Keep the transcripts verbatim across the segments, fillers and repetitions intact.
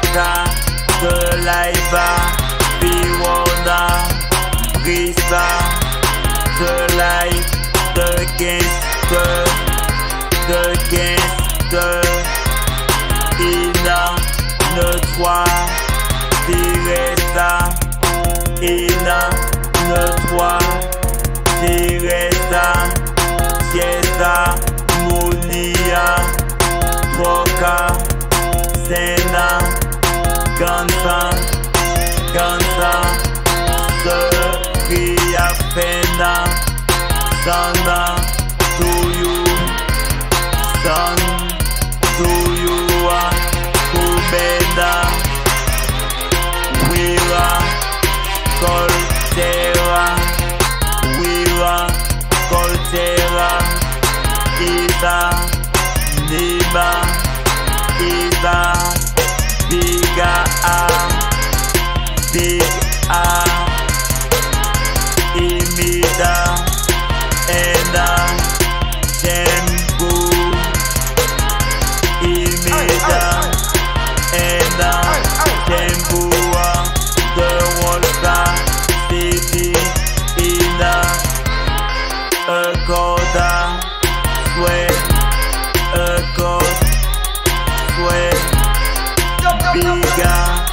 Boca de Laiba, Biwona, Brisa, de Life, de Gangster, de Gangster, Ina, ne toi, Diresa, Ina, ne toi, Diresa, Chiesa, Mulia, Boca, Zena, Gansa, Gansa, Seria Pena, Sana, to you, Son, to you, Kubeda, Wira, Coltera, Wira, Coltera, Isa, Niba, Isa, Biga A, Big A, Imida, Enda, Tembu, Imida, Enda, Tembua, The Wallstar City, Ina, Akoda, Sweat, Akod, Sweat, Biga,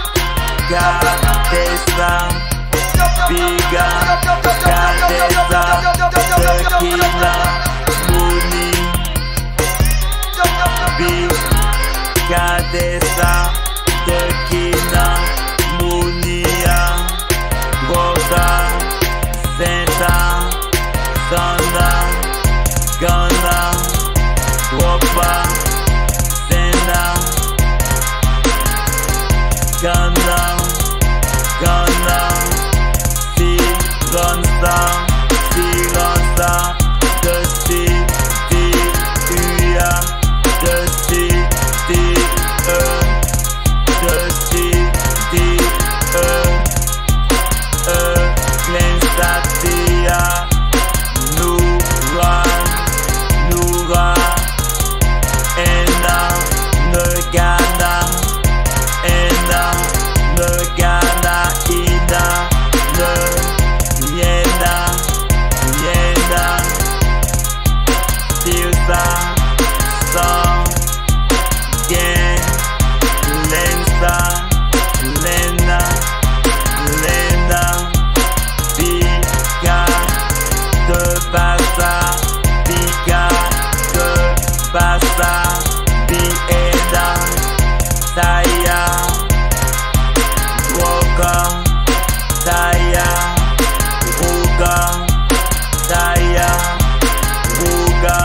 Gadesa, Biga, Gadesa, Tequila, Muni, Big, Gadesa, Tequila, Munia, Boca, Santa, Sanda, Gana, Wopa, Sena, Gana, Gana, Siransa, Siransa, de si, di, uya, de si, di, e, de si, di, e, e, Glensatia, Noura, Noura, Ena, Negana, Ena, Negana, Ina, Ne, Yena, Yena, Tilsa, Sang, Gen, Lensa, Lena, Lena, Bika, de Bassa, Bika, de Bassa, Bieda, Taya, Woka, Taya, Ruga, Taya, Ruga,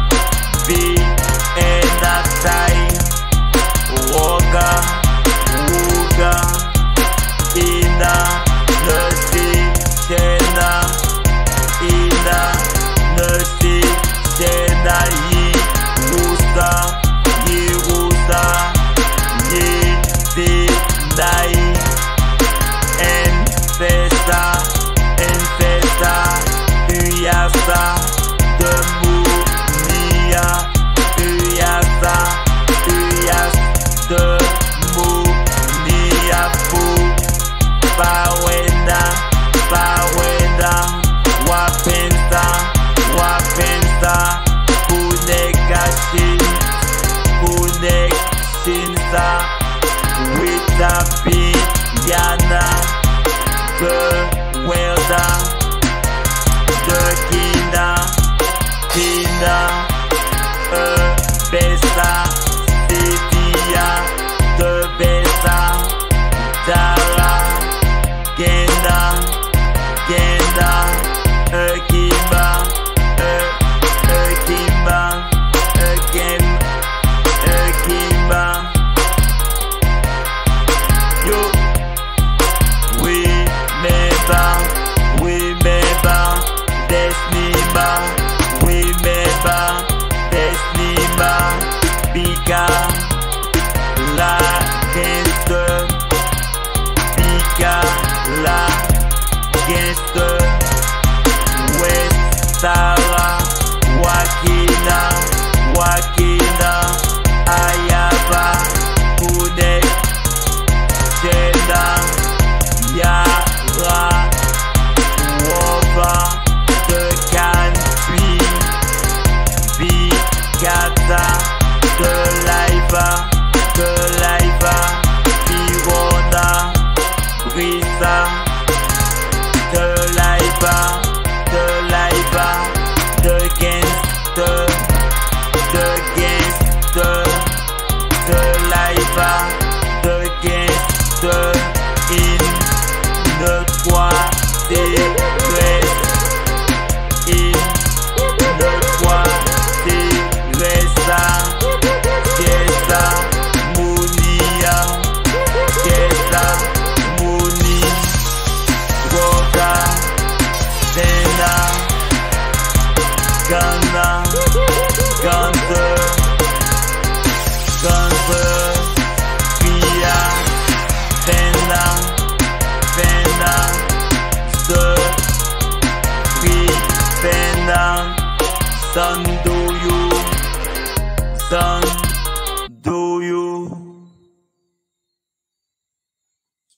Bieda, Tai, Woga, Ruga, Ina, Nasi, Shena, Ina, Nasi, Shena, Yi, Rusa, Yi, Rusa, Yi, Di, Dai, En, Festa, En, Festa, Uyasa, de Munia, Uyasa, Uyas, de Munia, Fu, Bawena, Bawena, Wapensa, Wapensa, Kunekashin, Kunekshinsa, Witapi, Yana, De Welda, De Kina, Kina, E, Besa, Sitia, De Besa, Dara, Genda, Genda, Ekimba, E, Ekimba, Ekim, Ekimba. Yo, we meba, we meba, Desniba, we meba, Desniba, Bika. Kata, de live, de live.